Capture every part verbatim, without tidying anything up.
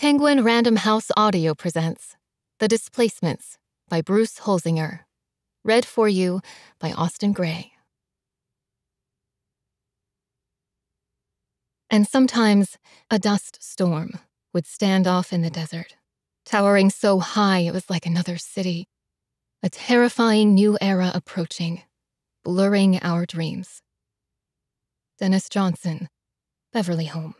Penguin Random House Audio presents The Displacements by Bruce Holsinger. Read for you by Austenne Gray. And sometimes a dust storm would stand off in the desert, towering so high it was like another city, a terrifying new era approaching, blurring our dreams. Dennis Johnson, Beverly Home.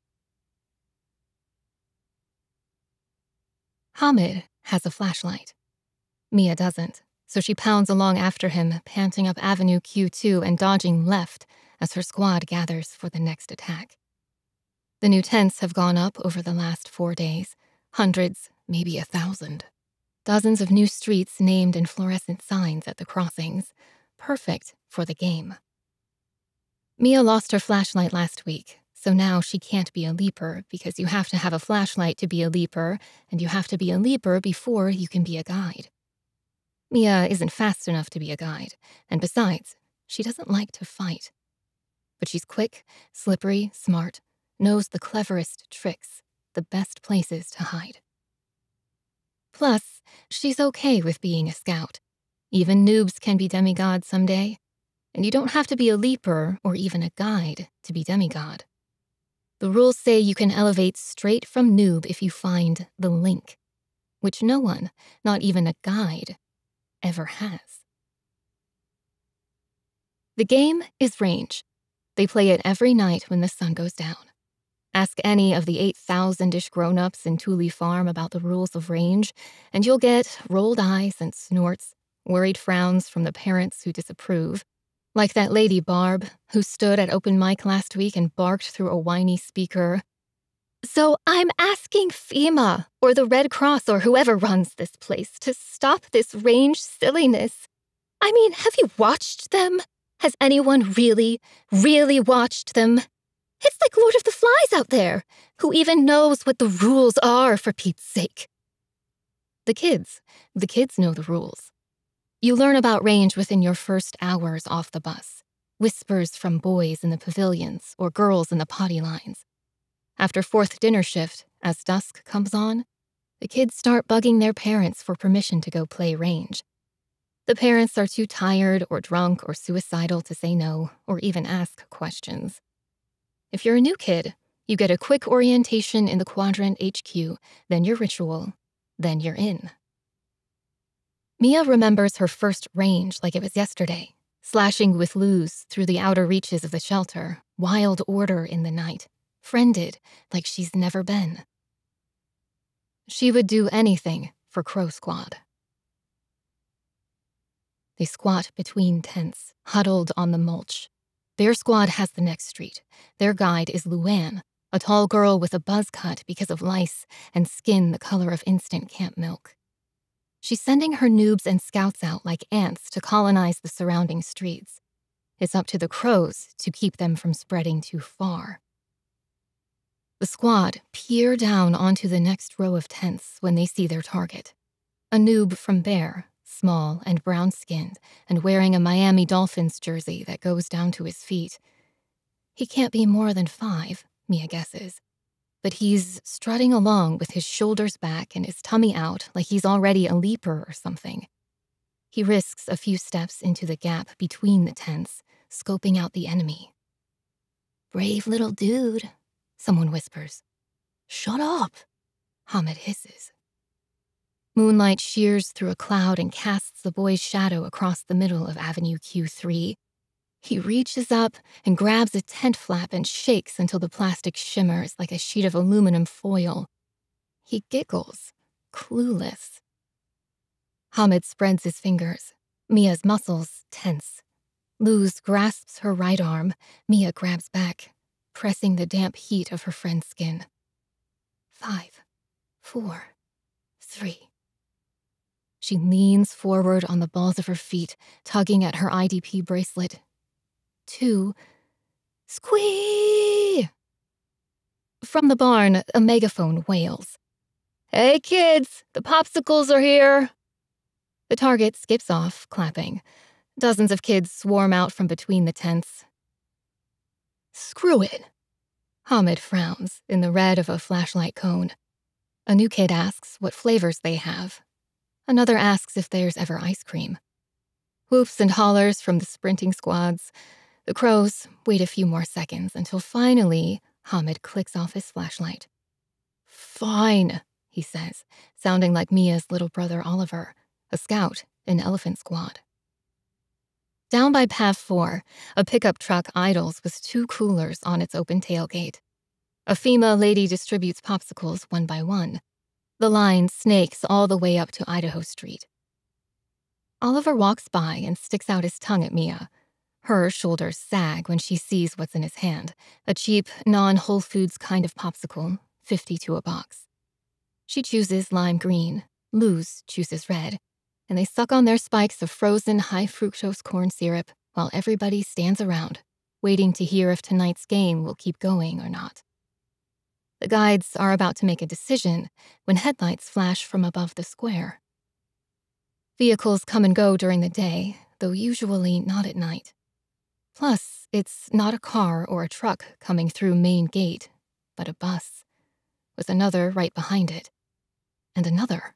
Hamid has a flashlight. Mia doesn't, so she pounds along after him, panting up Avenue Q two and dodging left as her squad gathers for the next attack. The new tents have gone up over the last four days, hundreds, maybe a thousand. Dozens of new streets named in fluorescent signs at the crossings, perfect for the game. Mia lost her flashlight last week, so now she can't be a leaper because you have to have a flashlight to be a leaper, and you have to be a leaper before you can be a guide. Mia isn't fast enough to be a guide, and besides, she doesn't like to fight. But she's quick, slippery, smart, knows the cleverest tricks, the best places to hide. Plus, she's okay with being a scout. Even noobs can be demigods someday, and you don't have to be a leaper or even a guide to be demigod. The rules say you can elevate straight from noob if you find the link, which no one, not even a guide, ever has. The game is range. They play it every night when the sun goes down. Ask any of the eight thousand-ish grown-ups in Thule Farm about the rules of range, and you'll get rolled eyes and snorts, worried frowns from the parents who disapprove, like that lady Barb, who stood at open mic last week and barked through a whiny speaker. So I'm asking FEMA, or the Red Cross, or whoever runs this place, to stop this range silliness. I mean, have you watched them? Has anyone really, really watched them? It's like Lord of the Flies out there. Who even knows what the rules are, for Pete's sake? The kids. The kids know the rules. You learn about range within your first hours off the bus. Whispers from boys in the pavilions or girls in the potty lines. After fourth dinner shift, as dusk comes on, the kids start bugging their parents for permission to go play range. The parents are too tired or drunk or suicidal to say no or even ask questions. If you're a new kid, you get a quick orientation in the Quadrant H Q, then your ritual, then you're in. Mia remembers her first range like it was yesterday, slashing with Luz through the outer reaches of the shelter, wild order in the night, friended like she's never been. She would do anything for Crow Squad. They squat between tents, huddled on the mulch. Their squad has the next street. Their guide is Luann, a tall girl with a buzz cut because of lice and skin the color of instant camp milk. She's sending her noobs and scouts out like ants to colonize the surrounding streets. It's up to the crows to keep them from spreading too far. The squad peer down onto the next row of tents when they see their target. A noob from Bear, small and brown-skinned, and wearing a Miami Dolphins jersey that goes down to his feet. He can't be more than five, Mia guesses. But he's strutting along with his shoulders back and his tummy out like he's already a leaper or something. He risks a few steps into the gap between the tents, scoping out the enemy. "Brave little dude," someone whispers. "Shut up," Hamid hisses. Moonlight shears through a cloud and casts the boy's shadow across the middle of Avenue Q three. He reaches up and grabs a tent flap and shakes until the plastic shimmers like a sheet of aluminum foil. He giggles, clueless. Hamid spreads his fingers. Mia's muscles tense. Luz grasps her right arm. Mia grabs back, pressing the damp heat of her friend's skin. Five, four, three. She leans forward on the balls of her feet, tugging at her I D P bracelet. Two. Squee! From the barn, a megaphone wails. "Hey kids, the popsicles are here!" The target skips off, clapping. Dozens of kids swarm out from between the tents. "Screw it." Hamid frowns in the red of a flashlight cone. A new kid asks what flavors they have. Another asks if there's ever ice cream. Whoops and hollers from the sprinting squads. The crows wait a few more seconds until finally Hamid clicks off his flashlight. Fine, he says, sounding like Mia's little brother Oliver, a scout in Elephant Squad. Down by Pav four, a pickup truck idles with two coolers on its open tailgate. A FEMA lady distributes popsicles one by one. The line snakes all the way up to Idaho Street. Oliver walks by and sticks out his tongue at Mia. Her shoulders sag when she sees what's in his hand, a cheap, non-Whole Foods kind of popsicle, fifty to a box. She chooses lime green, Luz chooses red, and they suck on their spikes of frozen high-fructose corn syrup while everybody stands around, waiting to hear if tonight's game will keep going or not. The guides are about to make a decision when headlights flash from above the square. Vehicles come and go during the day, though usually not at night. Plus, it's not a car or a truck coming through main gate, but a bus, with another right behind it, and another.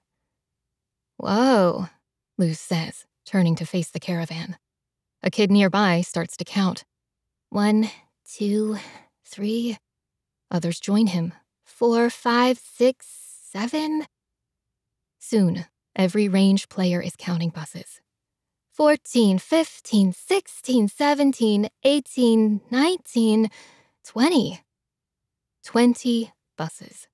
Whoa, Luz says, turning to face the caravan. A kid nearby starts to count. One, two, three. Others join him. Four, five, six, seven. Soon, every range player is counting buses. Fourteen, fifteen, sixteen, seventeen, eighteen, nineteen, twenty. Twenty buses.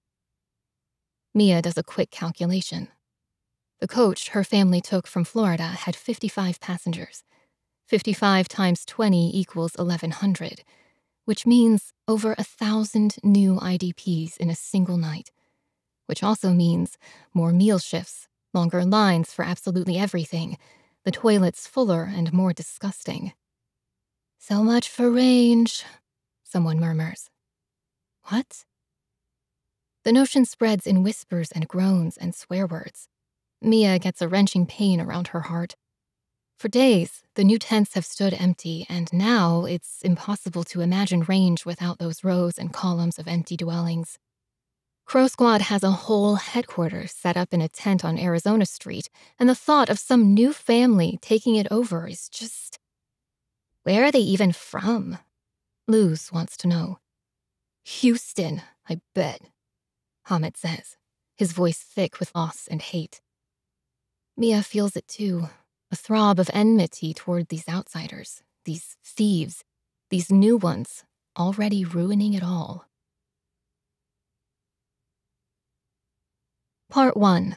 Mia does a quick calculation. The coach her family took from Florida had fifty-five passengers. fifty-five times twenty equals eleven hundred, which means over a thousand new I D Ps in a single night, which also means more meal shifts, longer lines for absolutely everything, the toilets fuller and more disgusting. So much for range, someone murmurs. What? The notion spreads in whispers and groans and swear words. Mia gets a wrenching pain around her heart. For days, the new tents have stood empty, and now it's impossible to imagine range without those rows and columns of empty dwellings. Crow Squad has a whole headquarters set up in a tent on Arizona Street, and the thought of some new family taking it over is just... Where are they even from? Luz wants to know. Houston, I bet, Hamid says, his voice thick with loss and hate. Mia feels it too, a throb of enmity toward these outsiders, these thieves, these new ones, already ruining it all. Part one.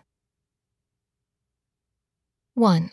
One.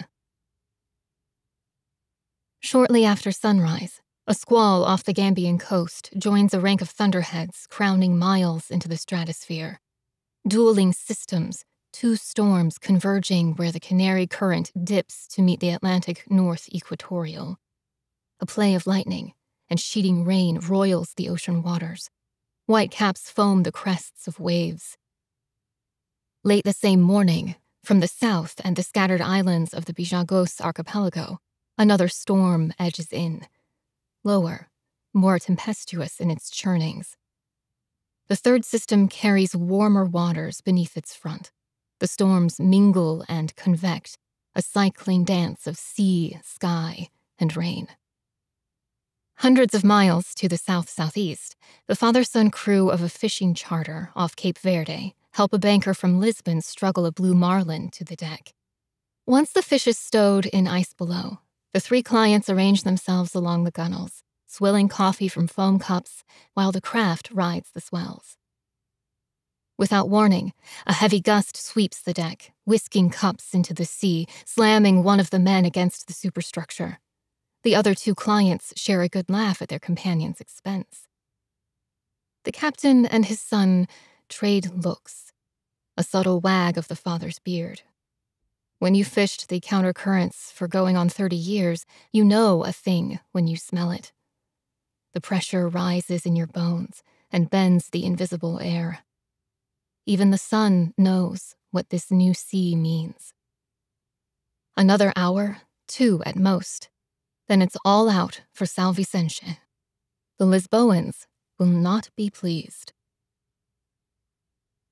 Shortly after sunrise, a squall off the Gambian coast joins a rank of thunderheads crowning miles into the stratosphere. Dueling systems, two storms converging where the Canary Current dips to meet the Atlantic North Equatorial. A play of lightning and sheeting rain roils the ocean waters. White caps foam the crests of waves. Late the same morning, from the south and the scattered islands of the Bijagos archipelago, another storm edges in. Lower, more tempestuous in its churnings. The third system carries warmer waters beneath its front. The storms mingle and convect, a cycling dance of sea, sky, and rain. Hundreds of miles to the south-southeast, the father-son crew of a fishing charter off Cape Verde help a banker from Lisbon struggle a blue marlin to the deck. Once the fish is stowed in ice below, the three clients arrange themselves along the gunnels, swilling coffee from foam cups while the craft rides the swells. Without warning, a heavy gust sweeps the deck, whisking cups into the sea, slamming one of the men against the superstructure. The other two clients share a good laugh at their companion's expense. The captain and his son trade looks, a subtle wag of the father's beard. When you fished the countercurrents for going on thirty years, you know a thing when you smell it. The pressure rises in your bones and bends the invisible air. Even the sun knows what this new sea means. Another hour, two at most, then it's all out for São Vicente. The Lisboans will not be pleased.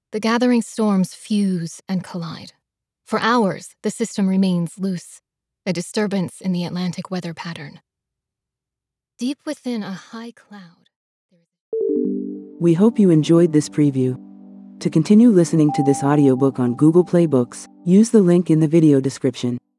The gathering storms fuse and collide. For hours, the system remains loose, a disturbance in the Atlantic weather pattern. Deep within a high cloud. We hope you enjoyed this preview. To continue listening to this audiobook on Google Play Books, use the link in the video description.